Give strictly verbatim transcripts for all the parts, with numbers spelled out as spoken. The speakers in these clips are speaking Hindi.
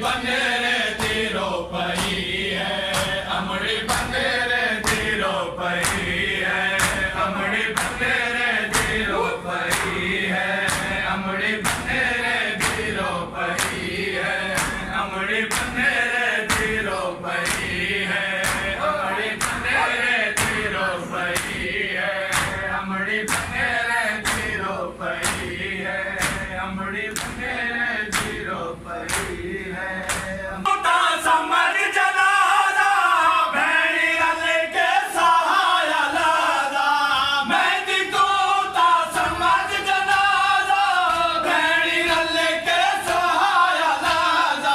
बनेरे तीरो पई है, अमड़ी बनेरे तीरो पई है, अमड़ी बनेरे तीरो पई है, अमड़ी बनेरे तीरो पई है, अमड़ी बनेरे तीरो पई है, अमड़ी बनेरे तीरो पई है, अमड़ी बनेरे तीरो पई है, अमड़ी बनेरे तीरो पई है। मुता समझ जनादा भैणी अले के सहाया लादा, मेहंदी तूता समझ जनादा भैणी अले के सहाया लादा,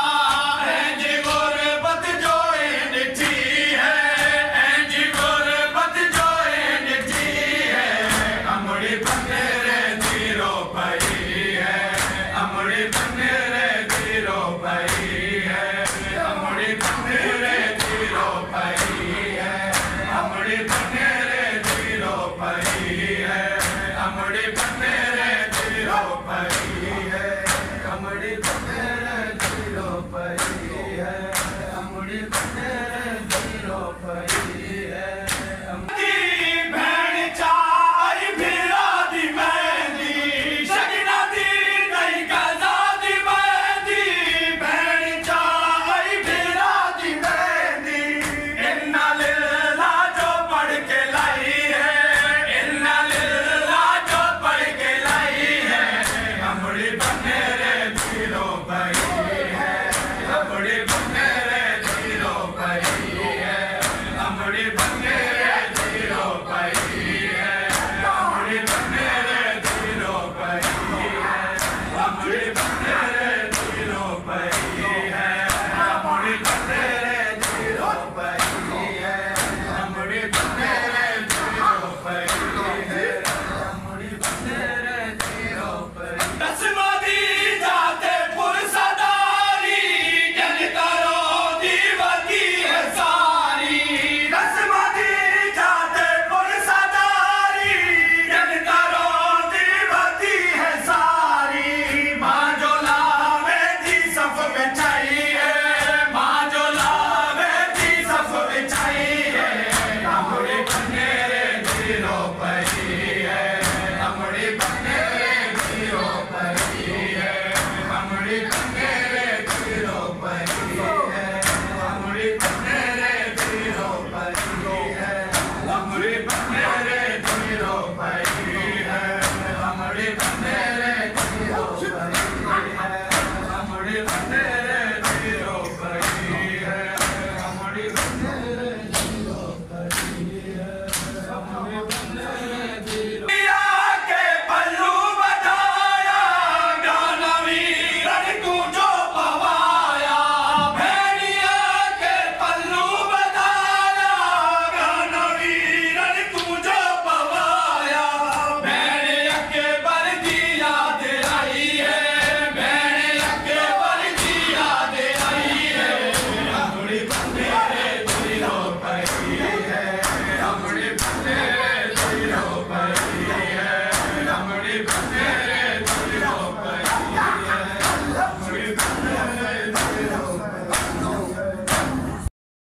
इंज गुरबत जो ॾिठी है, इंज गुरबत जो ॾिठी है, अमड़ी बनेरे तीरो पई है, अमड़ी बनेरे तीरो पई है, अमड़ी बनेरे तीरो पई है, अमड़ी बनेरे तीरो पई है, अमड़ी बनेरे तीरो पई है, अमड़ी बनेरे तीरो पई है, अमड़ी बनेरे तीरो पई है। अमड़ी भेण चाई भिरा दी मेहंदी, शगना दी नई गजा दी मेहंदी, भेण चाई भिरा दी मेहंदी, इन्ना लिल्ला जो पढ़ के लाई है, इन्ना लिल्ला जो पढ़ के लाई है, अमड़ी बनेरे तीरो पई है, अमड़ी बनेरे तीरो पई है, अमड़ी बनेरे तीरो पई है, अमड़ी बनेरे तीरो पई है, अमड़ी बनेरे तीरो पई है, अमड़ी बनेरे तीरो पई है, अमड़ी बनेरे तीरो पई है, अमड़ी बनेरे तीरो पई। रस्म दी जाते पुरसदारी, जन करो दीवती है सारी, रस्म दी जाते पुरसदारी, जन करो दीवती है सारी, माँ जो लावे थी सफ बिछाई है, माँ जो लावे थी सफ बिछाई है, अमड़ी बनेरे तीरो पई है, अमड़ी बनेरे तीरो पई है, अमड़ी बनेरे